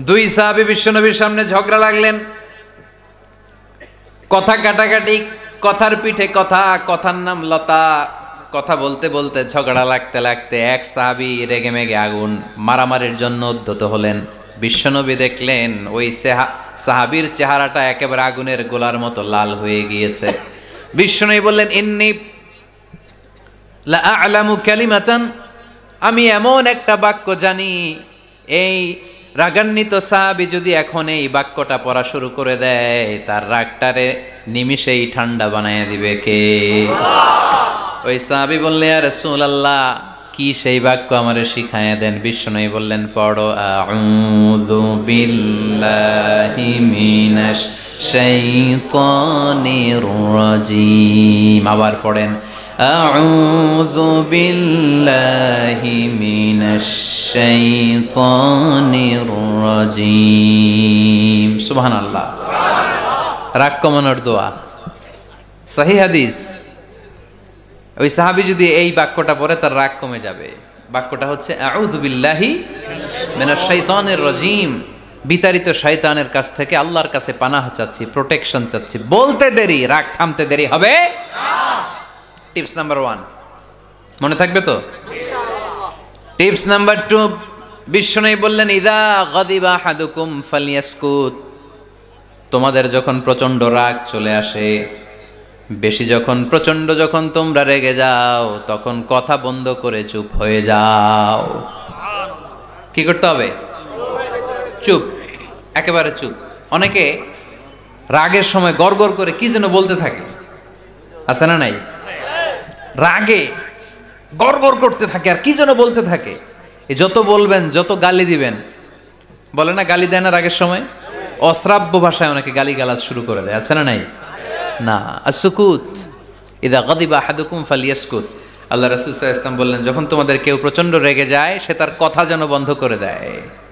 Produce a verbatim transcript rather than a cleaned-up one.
দুই সাহাবী বিশ্বনবীর সামনে ঝগড়া লাগলেন, কথা কাটাকাটি, কথার পিঠে কথা, কথার নাম লতা। কথা বলতে বলতে ঝগড়া লাগতে লাগতে এক সাহাবী রেগে মেগে আগুন, মারামারির জন্য উদ্যত হলেন। বিশ্বনবী দেখলেন ওই সাহাবীর চেহারাটা একেবারে আগুনের গোলার মতো লাল হয়ে গিয়েছে। বিশ্বনবী বললেন, ইন্নী লা আ'লামু কালিমাতান, আমি এমন একটা বাক্য জানি, এই রাগান্বিত সাহাবী যদি এখন এই বাক্যটা পড়া শুরু করে দেয়, তার রাগটারে নিমিষেই ঠান্ডা বানায় দিবে কে? ওই সাহাবী বললেন, ইয়া রাসূলুল্লাহ, কি সেই বাক্য আমারে শিখায়া দেন। বিশ্বনবী বললেন, পড়ো, আউযু বিল্লাহি মিনাশ শাইতানির রাজীম। আবার পড়েন, আউযু বিল্লাহি মিনাশ শাইতানির রাজীম। সুবহানাল্লাহ। রাগ কমানোর দোয়া, সহিহ হাদিস। ওই সাহাবী যদি এই বাক্যটা পড়ে তার রাগ কমে যাবে। বাক্যটা হচ্ছে আউযু বিল্লাহি মিনাশ শাইতানির রাজীম, বিতাড়িত শয়তানের কাছ থেকে আল্লাহর কাছে পানাহ চাচ্ছি, প্রোটেকশন চাচ্ছি। বলতে দেরি, রাগ থামতে দেরি হবে না। টিপস নাম্বার ওয়ান, মনে থাকবে তো? টিপস নাম্বার টু, বিশ্বনবী বললেন, ইযা গাদিবা আহাদুকুম ফালইয়াসকুত। তোমাদের যখন প্রচন্ড রাগ চলে আসে, বেশি যখন, প্রচন্ড যখন তোমরা রেগে যাও, তখন কথা বন্ধ করে চুপ হয়ে যাও। কি করতে হবে? চুপ, একেবারে চুপ। অনেকে রাগের সময় গড়গড় করে কি যেন বলতে থাকে, আছে না নাই? রাগে গড়গড় করতে থাকে আর কি যেন বলতে থাকে। যত বলবেন, যত গালি দিবেন, বলে না গালি দেয় না রাগের সময়, অশ্রাব্য ভাষায় অনেকে গালি গালাজ শুরু করে দেয়, আছে না নাই? না, আসুকুত, ইদা গাদিবা আহাদুকুম ফালিয়াসকুত। আল্লাহ রাসূল সাল্লাল্লাহু আলাইহি ওয়াসাল্লাম বললেন, যখন তোমাদের কেউ প্রচন্ড রেগে যায়, সে তার কথা যেন বন্ধ করে দেয়।